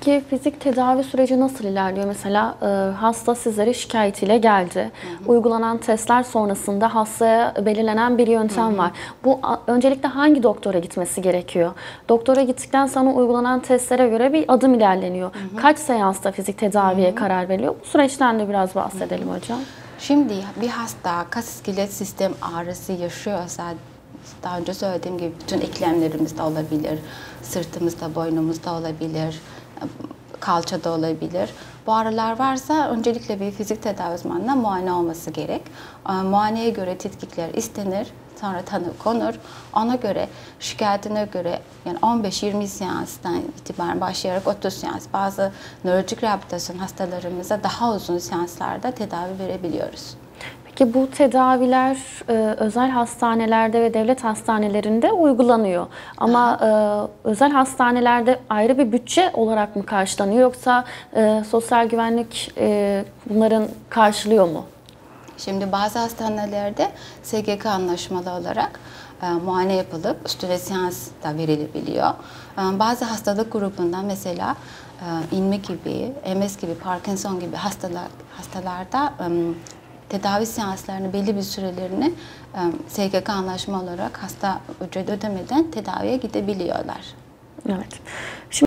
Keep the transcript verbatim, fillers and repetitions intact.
Peki fizik tedavi süreci nasıl ilerliyor? Mesela e, hasta sizlere şikayetiyle geldi. Hı hı. Uygulanan testler sonrasında hastaya belirlenen bir yöntem hı hı. var. Bu a, öncelikle hangi doktora gitmesi gerekiyor? Doktora gittikten sonra uygulanan testlere göre bir adım ilerleniyor. Hı hı. Kaç seansta fizik tedaviye hı hı. karar veriliyor? Bu süreçten de biraz bahsedelim hı hı. hocam. Şimdi bir hasta kas iskelet sistem ağrısı yaşıyorsa, daha önce söylediğim gibi bütün eklemlerimizde olabilir, sırtımızda, boynumuzda olabilir, kalçada olabilir. Bu ağrılar varsa öncelikle bir fizik tedavi uzmanına muayene olması gerek. Muayeneye göre tetkikler istenir, sonra tanı konur. Ona göre, şikayetine göre yani on beş yirmi seanstan itibaren başlayarak otuz seans. Bazı nörolojik rehabilitasyon hastalarımıza daha uzun seanslarda tedavi verebiliyoruz. Peki bu tedaviler e, özel hastanelerde ve devlet hastanelerinde uygulanıyor. Ama e, özel hastanelerde ayrı bir bütçe olarak mı karşılanıyor yoksa e, sosyal güvenlik e, bunların karşılıyor mu? Şimdi bazı hastanelerde S G K anlaşmalı olarak e, muayene yapılıp üstüne seans da verilebiliyor. E, bazı hastalık grubunda mesela e, inme gibi, M S gibi, Parkinson gibi hastalar hastalarda e, tedavi seanslarını belli bir sürelerini e, S G K anlaşma olarak hasta ücret ödemeden tedaviye gidebiliyorlar. Evet. Şimdi